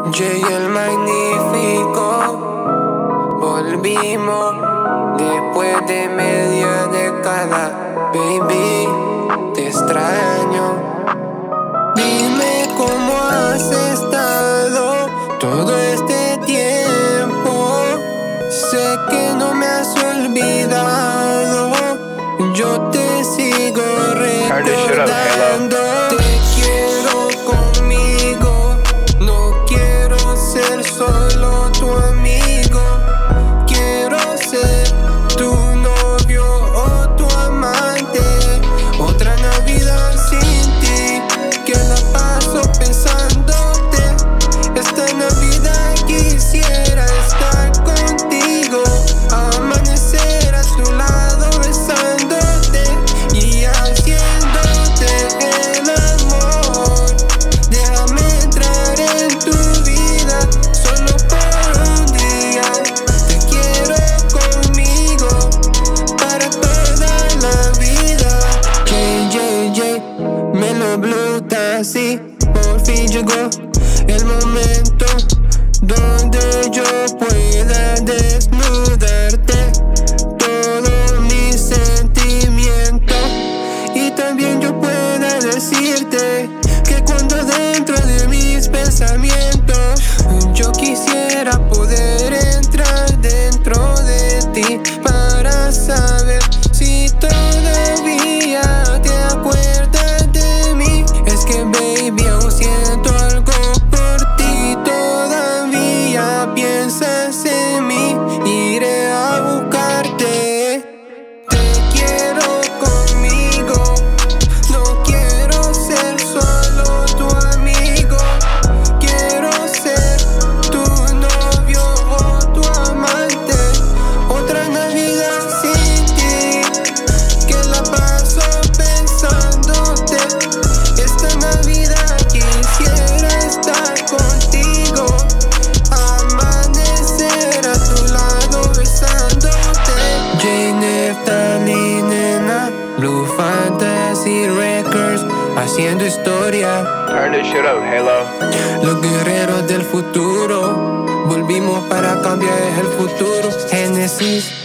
Jay el magnífico, volvimos después de media década. Baby, te extraño. Dime cómo has estado todo este tiempo. Sé que no me has olvidado, yo te sigo recordando. Te quiero conmigo, no quiero ser solo tu amigo. Quiero ser tu novio o tu amante. Otra Navidad sin ti, que la paso pensándote. Esta Navidad quisiera estar contigo, amanecer a tu lado besándote y haciéndote el amor. Déjame entrar en tu vida solo por un día. Te quiero conmigo para toda la vida. J, me lo bluta así. Por fin llegó el momento donde yo pueda desnudarte todo mi sentimiento, y también yo pueda decirte que cuando dentro de mis pensamientos yo quisiera poder entrar dentro de ti para saber si todavía te acuerdas de mí. Es que baby, aún siento algo por ti, todavía piensas en mí, iré a buscarte. Te quiero conmigo, no quiero ser solo tu amigo. Quiero ser tu novio o tu amante. Otra Navidad sin ti, que la paso pensándote. Esta Navidad quisiera estar contigo, amanecer a tu lado besándote. Jane Neftali, nena, Blue Fantasy Records, haciendo historia. Turn this shit up, Halo. Los guerreros del futuro, volvimos para cambiar el futuro. Genesis.